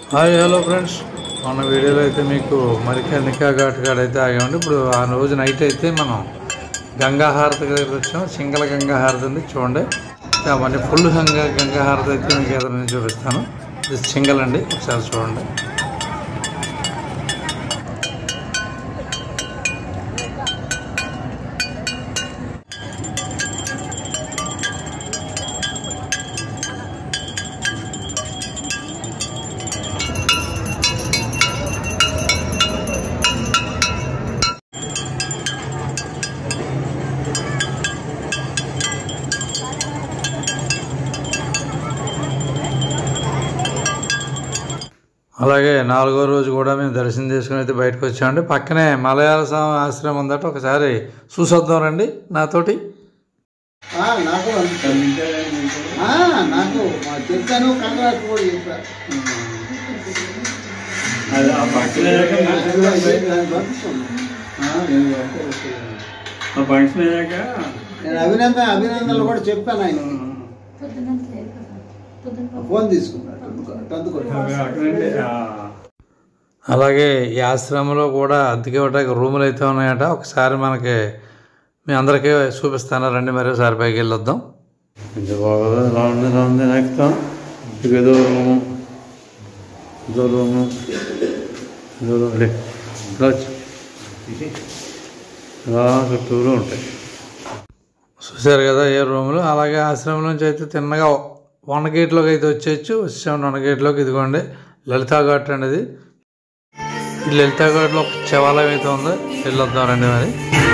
Hi hello friends, మన వీడియోలో అయితే మీకు మరికనికా ఘాట్ కాడ అయితే ఆగామండి. ఇప్పుడు ఆ రోజు నైట్ అయితే మనం గంగాహారతి దగ్గర వచ్చాం. సింగల్ గంగాహారతి అండి, చూడండి. అవన్నీ ఫుల్ గంగాహారతి అయితే మీకు ఎదురు నేను చూపిస్తాను. ఇది సింగల్ అండి, ఒకసారి చూడండి. అలాగే 4వ రోజు కూడా మేము దర్శనం చేసుకుని అయితే బయటకు వచ్చామండి. పక్కనే మలయాళ ఆశ్రమం ఉందట, ఒకసారి చూసొద్దాం రండి నాతోటి. నాకు చెప్తాను, కంగ్రాట్ కూడా చెప్పాను. నేను అభినందనలు కూడా చెప్పాను. ఆయన ఫోన్ తీసుకున్నాడు. అలాగే ఈ ఆశ్రమంలో కూడా అద్దెకి ఇవ్వడానికి రూములు అయితే ఉన్నాయట. ఒకసారి మనకి మీ అందరికీ చూపిస్తాను రండి, మరోసారి పైకి వెళ్ళొద్దాం. ఇది బాగా ఎలా ఉంది నెక్తాం. ఏదో రూము ఇలా చుట్టూరు ఉంటాయి, చూసారు కదా ఏ రూములు. అలాగే ఆశ్రమం నుంచి అయితే తిన్నగా 1 గేట్లోకి అయితే వచ్చాము. 1 గేట్లోకి ఇదిగోండి లలితా ఘాట్ అండి. ఇది ఈ లలితా ఘాట్లో ఒక శివాలయం అయితే ఉంది, వెళ్ళొద్దాం రండి. మరి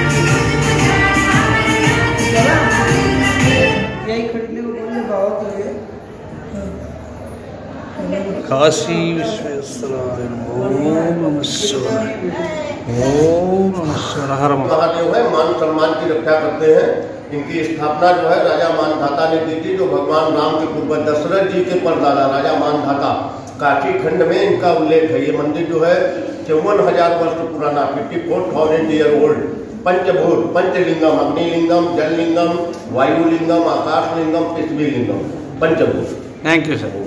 కాశీ విశ్వేశ్వరాయ ఓం నమః శివాయ ओम महादेव है, मान सम्मान की रक्षा करते हैं। इनकी स्थापना जो है राजा मानधाता ने की थी, जो भगवान राम के पूर्वज दशरथ जी के परदादा राजा मानधाता। काशी खंड में इनका उल्लेख है। ये मंदिर जो है 54,000 वर्ष पुराना, 54,000 ईयर ओल्ड। पंचभूत, पंचलिंगम, अग्निलिंगम, जललिंगम, वायुलिंगम, आकाशलिंगम, पृथ्वीलिंगम, पंचभूत। Thank you sir.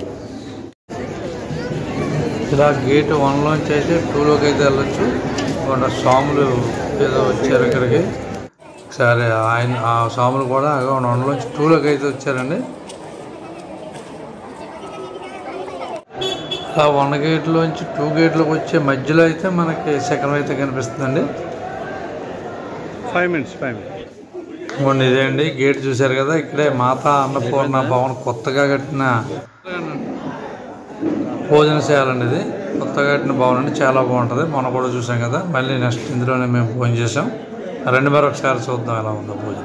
ఇలా గేట్ 1లోంచి అయితే 2లోకి అయితే వెళ్ళొచ్చు. స్వాములు ఏదో వచ్చారు ఇక్కడికి. ఒకసారి ఆయన ఆ స్వాములు కూడా 1లోంచి 2లోకి అయితే వచ్చారండి. ఆ 1 గేట్లోంచి 2 గేట్లోకి వచ్చే మధ్యలో అయితే మనకి శకరం అయితే కనిపిస్తుందండి. 5 minutes. ఇదే అండి గేట్, చూశారు కదా. ఇక్కడే మాతా అన్నపూర్ణ భవన్ కొత్తగా కట్టిన భోజనశాల అండి. ఇది కొత్తగా కట్టిన భవన్ అండి, చాలా బాగుంటుంది. మనం కూడా చూసాం కదా. మళ్ళీ నెక్స్ట్ ఇందులోనే మేము భోజనం చేసాం. రెండు మరి ఒకసారి చూద్దాం ఎలా ఉందో భోజనం.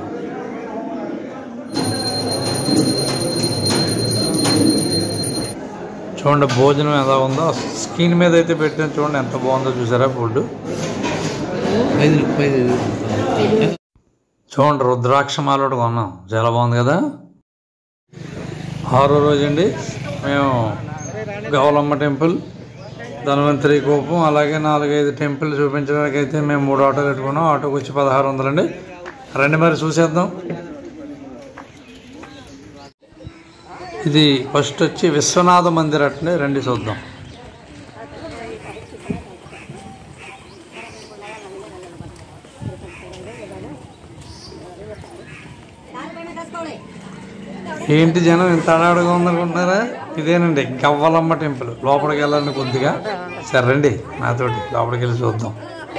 చూడండి భోజనం ఎలా ఉందో. స్క్రీన్ మీద అయితే పెట్టాను, చూడండి ఎంత బాగుందో. చూసారా ఫుడ్. చూడండి రుద్రాక్షమాల కూడా కొన్నాం, చాలా బాగుంది కదా. 6వ రోజు అండి. మేము గౌలమ్మ టెంపుల్, ధన్వంతరి కోపం, అలాగే 4-5 టెంపుల్ చూపించడానికి అయితే మేము 3 ఆటోలు పెట్టుకున్నాం. ఆటోకి వచ్చి 1600 అండి. రండి మరి చూసేద్దాం. ఇది ఫస్ట్ వచ్చి విశ్వనాథ మందిర్ అట్నే, రండి చూద్దాం. ఏంటి జనం ఇంత అడాడుగా ఉందనుకుంటున్నారా? ఇదేనండి గవ్వలమ్మ టెంపుల్. లోపలికి వెళ్ళాలని కొద్దిగా. సరే రండి నాతోటి లోపలికి వెళ్ళి చూద్దాం.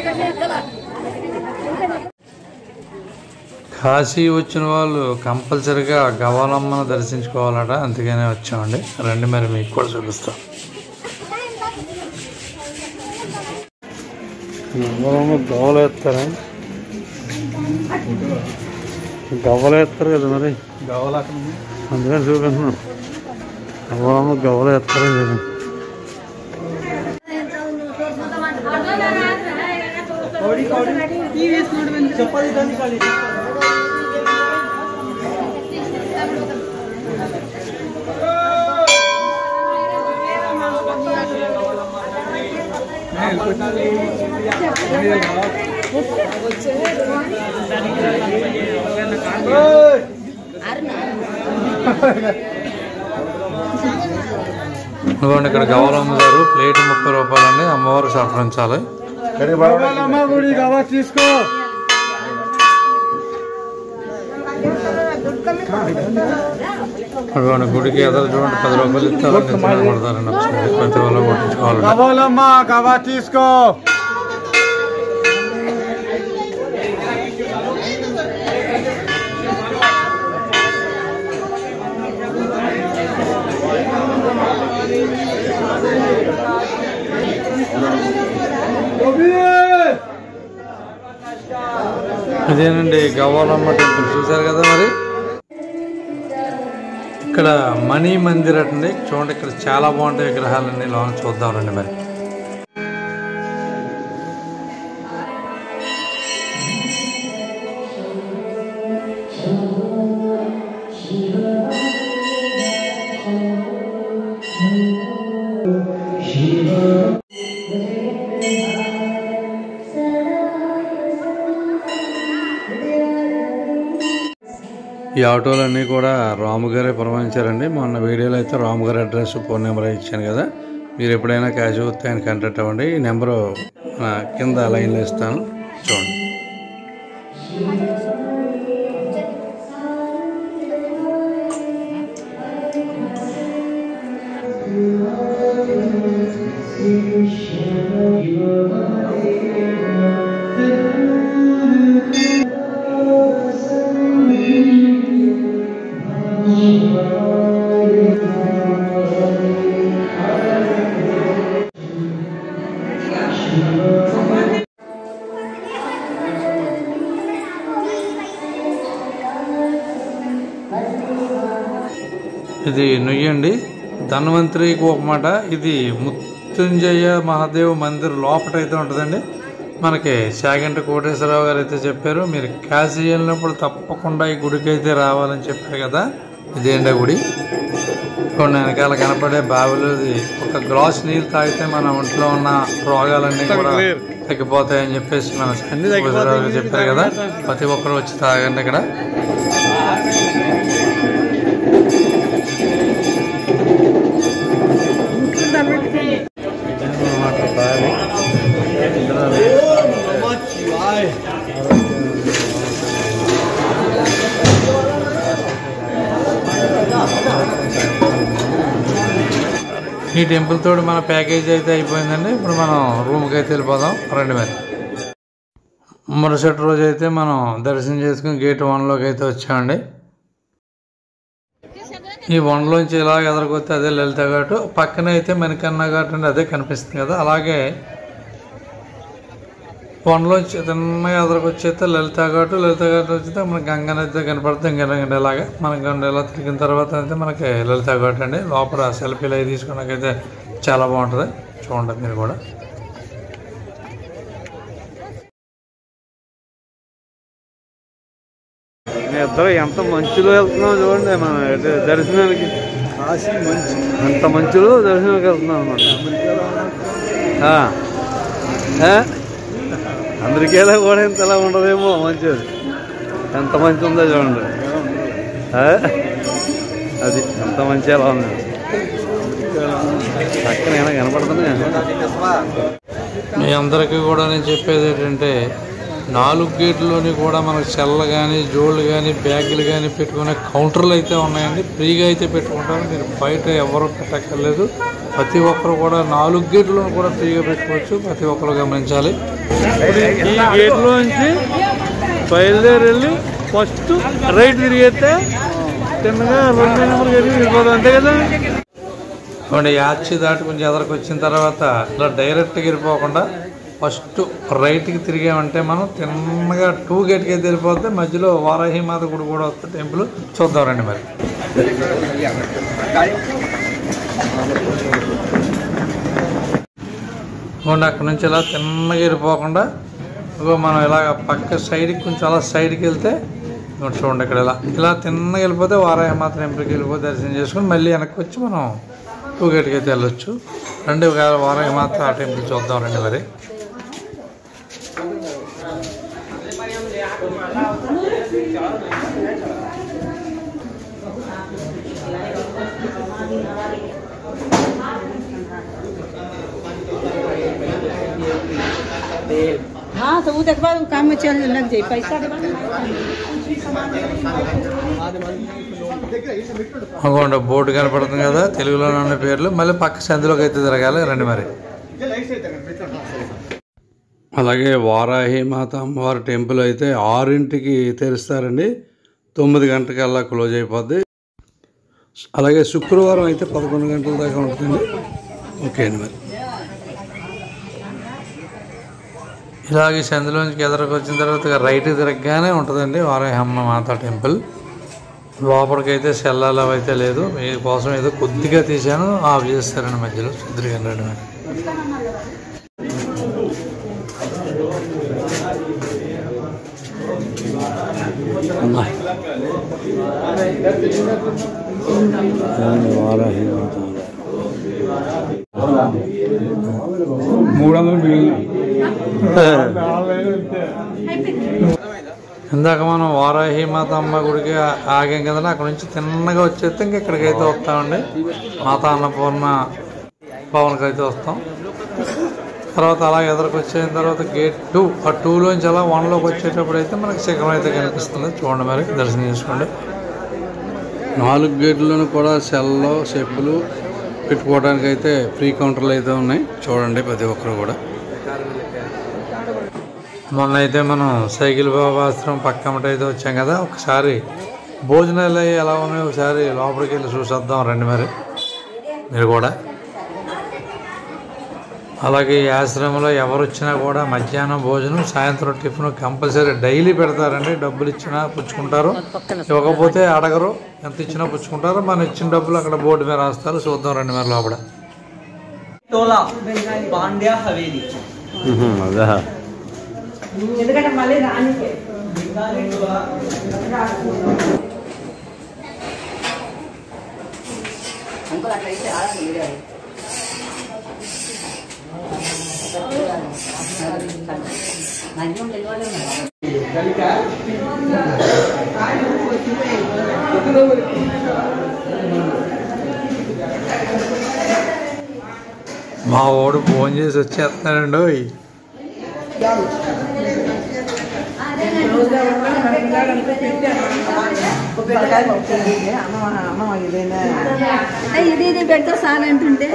కాశీ వచ్చిన వాళ్ళు కంపల్సరిగా గవ్వలమ్మను దర్శించుకోవాలట, అందుకనే వచ్చామండి. రండి మరి మీకు కూడా చూపిస్తాం. గవ్వలు వేస్తారా? గవ్వలు వేస్తారు కదా మరి, అందుకని చూపిస్తున్నాం. గవ్వలు వేస్తారా చూడండి. ఇదిగోండి ఇక్కడ గవ్వలమ్మ గారు ప్లేట్ 30 రూపాయలండి, అమ్మవారికి సమర్పించాలి. తీసుకో. అటువంటి గుడికి ఎదురు చూడండి 10 రూపాయలు ఇస్తారండి, పడతారండి. ప్రతి వాళ్ళు కొట్టించుకోవాలి. తీసుకో. ఇదేనండి గవ్వలమ్మ టెంపుల్, చూసారు కదా. మరి ఇక్కడ మణి మందిర్ అండి, చూడండి ఇక్కడ చాలా బాగుంటాయి విగ్రహాలన్నీ. లోన చూద్దాం రండి. మరి ఈ ఆటోలన్నీ కూడా రాముగారే పురమాయించారండి. మొన్న వీడియోలో అయితే రాముగారి అడ్రస్, ఫోన్ నెంబర్ ఇచ్చాను కదా. మీరు ఎప్పుడైనా క్యాష్ వస్తే ఆయన కాంటాక్ట్ అవ్వండి. ఈ నెంబరు కింద లైన్లో ఇస్తాను, చూడండి. ఇది నుయ్యండి, ధన్వంతరికి ఒక మాట. ఇది మృత్యుంజయ మహాదేవ్ మందిర్ లోపటైతే ఉంటుందండి. మనకి చాగంటి కోటేశ్వరరావు గారు అయితే చెప్పారు, మీరు కాశీ వెళ్ళినప్పుడు తప్పకుండా ఈ గుడికి అయితే రావాలని చెప్పారు కదా. ఇదేంటి గుడి. కొన్ని వెనకాల కనపడే బావిలో ఒక గ్లాస్ నీళ్ళు తాగితే మన ఒంట్లో ఉన్న రోగాలన్నీ కూడా తగ్గిపోతాయని చెప్పేసి మన కోటేశ్వరరావు గారు చెప్పారు కదా. ప్రతి ఒక్కరు వచ్చి తాగండి ఇక్కడ. ఈ టెంపుల్ తోటి మన ప్యాకేజ్ అయితే అయిపోయిందండి. ఇప్పుడు మనం రూమ్కి అయితే వెళ్ళిపోదాం రండి. మరి మరుసటి రోజు అయితే మనం దర్శనం చేసుకుని గేట్ 1లోకి అయితే వచ్చామండి. ఈ 1లోంచి ఇలా ఎదరికొస్తే అదే లలిత ఘాటు, పక్కన అయితే మణికన్నా ఘాట్ అండి, అదే కనిపిస్తుంది కదా. అలాగే 1లోంచి తిన్నగా ఎదరికొచ్చేస్తే లలిత ఘాటు, లలిత ఘాట్ వచ్చితే మనకి గంగ నది కనపడుతుంది. గంగ ఇలాగా మనకి గంగ ఇలా తిరిగిన తర్వాత అయితే మనకి లలిత ఘాట్ అండి. లోపల సెల్ఫీలు అవి తీసుకోవడానికైతే చాలా బాగుంటుంది, చూడండి మీరు కూడా. ఇద్దరు ఎంత మంచులో వెళ్తున్నాం చూడండి. మనం దర్శనానికి అంత మంచులో దర్శనానికి వెళ్తున్నాం అన్నమాట. అందరికేలా కూడా ఇంతలా ఉండదేమో మంచిది. ఎంత మంచి ఉందో చూడండి. అది ఎంత మంచి ఎలా ఉంది. పక్కన ఏమైనా కనపడుతుంది. మీ అందరికీ కూడా నేను చెప్పేది ఏంటంటే 4 గేట్లోని కూడా మనకు చెల్ల కానీ, జోళ్ళు కానీ, బ్యాగులు కానీ పెట్టుకునే కౌంటర్లు అయితే ఉన్నాయండి. ఫ్రీగా అయితే పెట్టుకుంటారు, మీరు బయట ఎవరు పెట్టక్కర్లేదు. ప్రతి ఒక్కరు కూడా 4 గేట్లను కూడా ఫ్రీగా పెట్టుకోవచ్చు, ప్రతి ఒక్కరు గమనించాలి. ఈ గేట్లో నుంచి బయలుదేరి వెళ్ళి ఫస్ట్ రైట్ తిరిగితే చిన్నగా 2 నెంబర్ గేట్ వెళ్ళిపోతాం, అంతే కదా. యాచి దాటి కొంచెం ఎదరికి వచ్చిన తర్వాత ఇలా డైరెక్ట్గా వెళ్ళిపోకుండా ఫస్ట్ రైట్కి తిరిగామంటే మనం తిన్నగా 2 గేట్కి అయితే వెళ్ళిపోతే మధ్యలో వారాహి మాత గుడి కూడా వస్తుంది, టెంపుల్ చూద్దాం రండి. మరి అక్కడ నుంచి ఇలా తిన్నగా వెళ్ళిపోకుండా మనం ఇలాగ పక్క సైడ్కి కొంచెం అలా సైడ్కి వెళ్తే చూడండి. ఇక్కడ ఇలా తిన్నగా వెళ్ళిపోతే వారాహి మాత టెంపుల్కి వెళ్ళిపోతే దర్శనం చేసుకుని మళ్ళీ వెనక్కి వచ్చి మనం 2 గేట్కి అయితే వెళ్ళొచ్చు. రండి వారాహి మాత టెంపుల్ చూద్దాం రండి. మరి हाँ तो वो देखबा काम में चल लग जाए पैसा అగోండి బోర్డు కనపడుతుంది కదా, తెలుగులోనే ఉన్న పేర్లు. మళ్ళీ పక్క సందులోకి అయితే తిరగాలి రండి మరి. అలాగే వారాహి మాత అమ్మవారి టెంపుల్ అయితే 6ంటికి తెరుస్తారండి, 9 గంటలకల్లా క్లోజ్ అయిపోద్ది. అలాగే శుక్రవారం అయితే 11 గంటల దాకా ఉంటుందండి. ఓకే అండి మరి. ఇలాగే సందులోంచి ఎదురుకు వచ్చిన తర్వాత రైట్ తిరగగానే ఉంటుందండి వారాహి అమ్మ మాత టెంపుల్. లోపలికైతే సెల్లాలు అయితే లేదు, మీకోసం ఏదో కొద్దిగా తీసాను, ఆఫ్ చేస్తారండి మధ్యలో. చూద్దరు రండి మరి. వారాహి 300 ఇందాక మనం వారాహి మాత అమ్మ గుడికి ఆగాం కదండి, అక్కడ నుంచి తిన్నగా వచ్చేస్తే ఇంక ఇక్కడికైతే వస్తామండి. మాత అన్నపూర్ణ భవన్కి అయితే వస్తాం. తర్వాత అలా ఎదురుకు వచ్చిన తర్వాత గేట్ 2, ఆ 2లోంచి అలా 1లోకి వచ్చేటప్పుడు అయితే మనకి శిఖరం అయితే కనిపిస్తుంది. చూడండి మరి, దర్శనం చేసుకోండి. 4 గేట్లను కూడా సెల్లో చెప్పులు పెట్టుకోవడానికి అయితే ఫ్రీ కౌంటర్లు అయితే ఉన్నాయి. చూడండి ప్రతి ఒక్కరు కూడా. మొన్న అయితే మనం సైకిల్ బాబాశ్రమం పక్కమట అయితే వచ్చాం కదా, ఒకసారి భోజనాలు అవి ఎలా ఉన్నాయో ఒకసారి లోపలికి వెళ్ళి చూసేద్దాం రండి మరి మీరు కూడా. అలాగే ఈ ఆశ్రమంలో ఎవరు వచ్చినా కూడా మధ్యాహ్నం భోజనం, సాయంత్రం టిఫిన్ కంపల్సరీ డైలీ పెడతారండి. డబ్బులు ఇచ్చినా పుచ్చుకుంటారు, ఇవ్వకపోతే అడగరు, ఎంత ఇచ్చినా పుచ్చుకుంటారు. మనం ఇచ్చిన డబ్బులు అక్కడ బోర్డు మీద రాస్తారు. చూద్దాం రండి మరి లోపల. ఎందుకంటే మళ్ళీ రానికే అంకుల్ అట్లయితే మా వాడు ఫోన్ చేసి వచ్చేస్తున్నాడండి. ఇది పెడతా సార్ అంటుంటే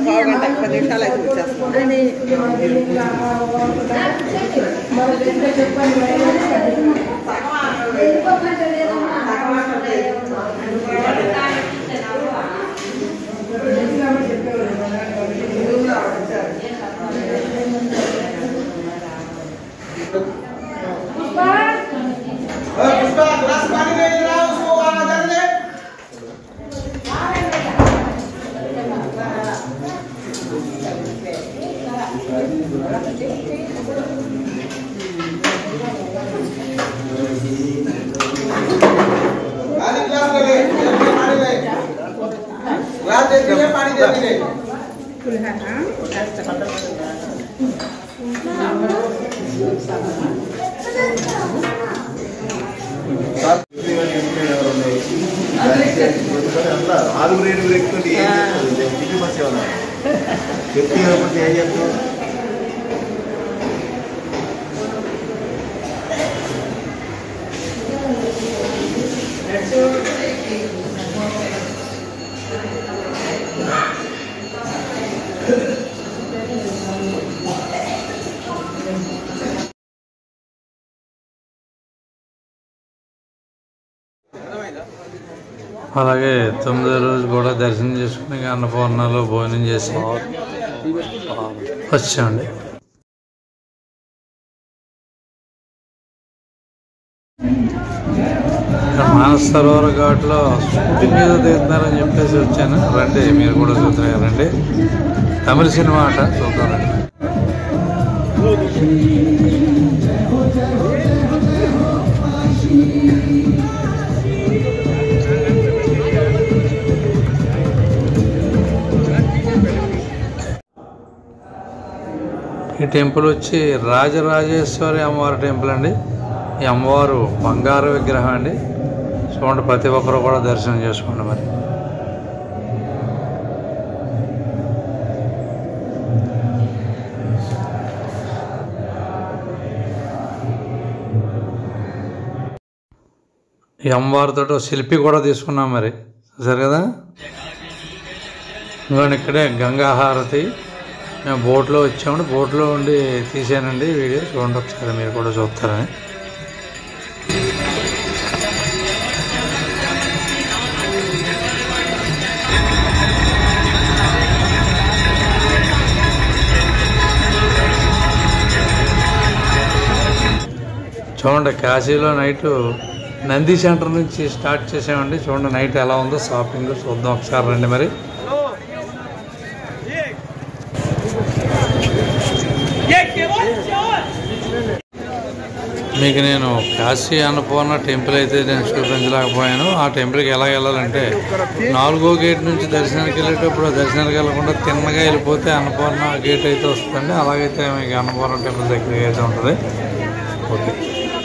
అలాగే 9వ రోజు కూడా దర్శనం చేసుకుని అన్నపూర్ణలో భోజనం చేసి వచ్చామండి. మానస సరోవర ఘాట్లో షూటింగ్ మీద తీస్తున్నారని చెప్పేసి వచ్చాను. రండి మీరు కూడా చూద్దరు రండి. తమిళ సినిమా అట, చూద్దాం రండి. ఈ టెంపుల్ వచ్చి రాజరాజేశ్వరి అమ్మవారి టెంపుల్ అండి. ఈ అమ్మవారు బంగారు విగ్రహం అండి. చూడండి, ప్రతి ఒక్కరు కూడా దర్శనం చేసుకోండి మరి. ఈ అమ్మవారితో శిల్పి కూడా తీసుకున్నాం మరి సరే కదా. ఇంకోండి ఇక్కడే గంగా హారతి. మేము బోట్లో వచ్చామండి, బోట్లో ఉండి తీసానండి వీడియో, చూడండి ఒకసారి మీరు కూడా చూస్తారని. చూడండి కాశీలో నైట్ నంది సెంటర్ నుంచి స్టార్ట్ చేసామండి. చూడండి నైట్ ఎలా ఉందో షాపింగ్ చూద్దాం ఒకసారి రండి. మరి మీకు నేను కాశీ అన్నపూర్ణ టెంపుల్ అయితే నేను చూపించలేకపోయాను. ఆ టెంపుల్కి ఎలా వెళ్ళాలంటే 4వ గేట్ నుంచి దర్శనానికి వెళ్ళేటప్పుడు దర్శనానికి వెళ్ళకుండా తిన్నగా వెళ్ళిపోతే అన్నపూర్ణ గేట్ అయితే వస్తుందండి. అలాగైతే మీకు అన్నపూర్ణ టెంపుల్ దగ్గరికి అయితే ఉంటుంది. ఓకే,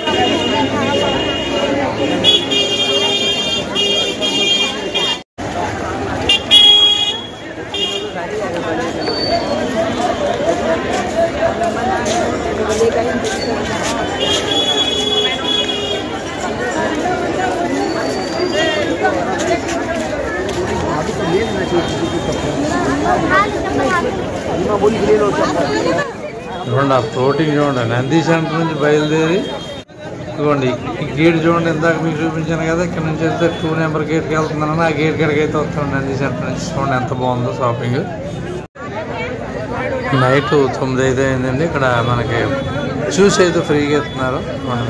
చూడండి ఆ ఫ్లోటింగ్ చూడండి. నంది సెంటర్ నుంచి బయలుదేరి ఇదిగోండి ఈ గేట్ చూడండి, ఇందాక మీకు చూపించాను కదా, ఇక్కడ నుంచి వెళ్తే 2 నెంబర్ గేట్కి వెళ్తున్నాను. ఆ గేట్ కాడికి అయితే వస్తాను నంది సెంటర్ నుంచి. చూడండి ఎంత బాగుందో షాపింగ్. నైట్ 9 అయితే అయిందండి. ఇక్కడ మనకి జ్యూస్ అయితే ఫ్రీగా ఇస్తున్నారు.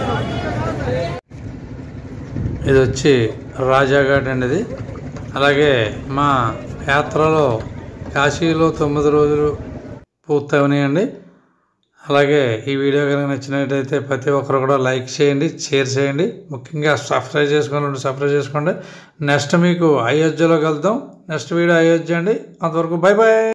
ఇది వచ్చి రాజాఘాట్ అండి ఇది. అలాగే మా యాత్రలో కాశీలో 9 రోజులు పూర్తవనాయండి. అలాగే ఈ వీడియో కనుక నచ్చినట్టయితే ప్రతి ఒక్కరు కూడా లైక్ చేయండి, షేర్ చేయండి, ముఖ్యంగా సబ్స్క్రైబ్ చేసుకోండి. నెక్స్ట్ మీకు అయోధ్యలో కలుద్దాం. నెక్స్ట్ వీడియో అయోధ్య అండి. అంతవరకు బై బాయ్.